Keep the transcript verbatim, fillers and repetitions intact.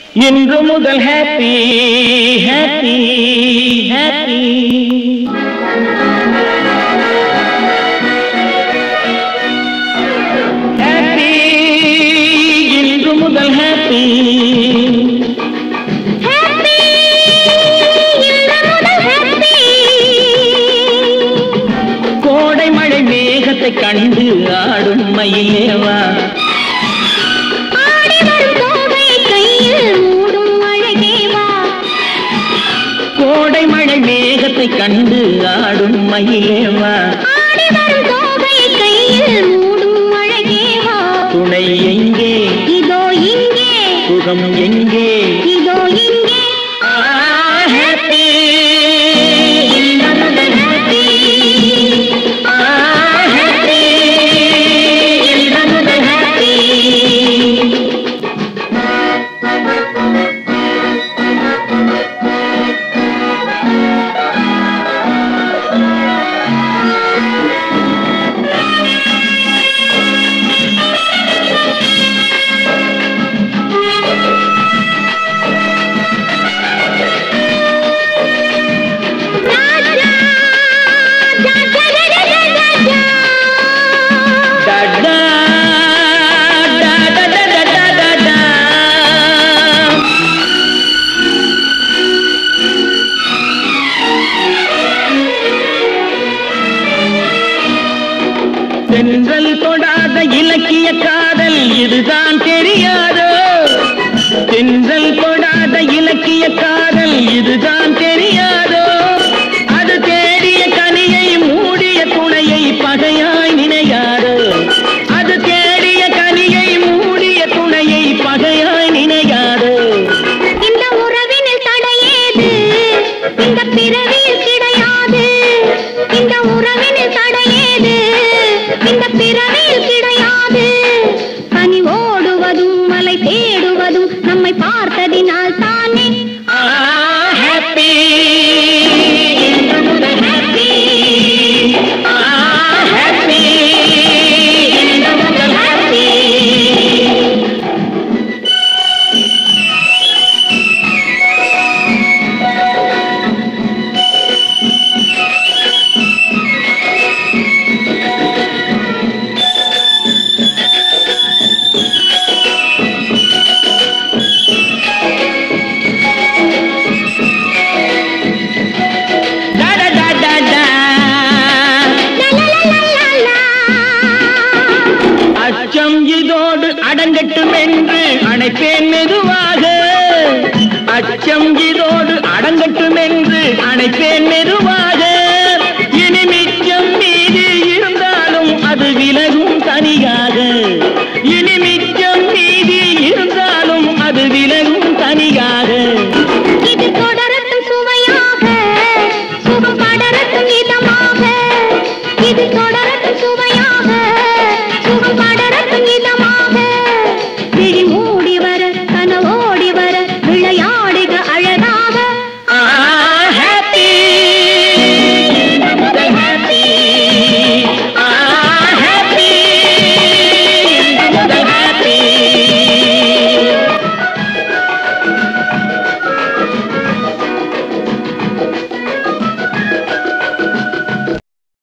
இன்று முதல் happy happy happy happy இன்று முதல் ஹாப்பி கோடை மழை மேகத்தை கண்டு ஆடும் மயிலேவா கோடை மழை மேகத்தை கண்டு ஆடும் மயிலேவா துணை எங்கே இதோ இங்கே சுகம் எங்கே இதோ இங்கே ஹாப்பி தென்றல் தொடாத இலக்கிய காதல் இதுதான் தெரியாதோ தென்றல் தொடாத இலக்கிய காதல் இதுதான் தெரியாதோ அது தேடிய கனியை மூடிய துணையை பகையாய் நினையாதோ அது தேடிய கனியை மூடிய துணையை பகையாய் நினையாதோ இந்த உறவினில் தடையேது இந்த பிறவியில் கிடையாது இந்த உறவினில் தடையேது இந்த பிறவியில் கிடையாது பனி ஓடுவதும் மலை தேடுவதும் நம்மை பார்த்ததினால் தானே ஹாப்பி ஹாப்பி அச்சம் இதோடு அடங்கட்டும் என்று அணைப்பேன் மெதுவாக அச்சம் இதோடு அடங்கட்டும் என்று அணைப்பேன் மெதுவாக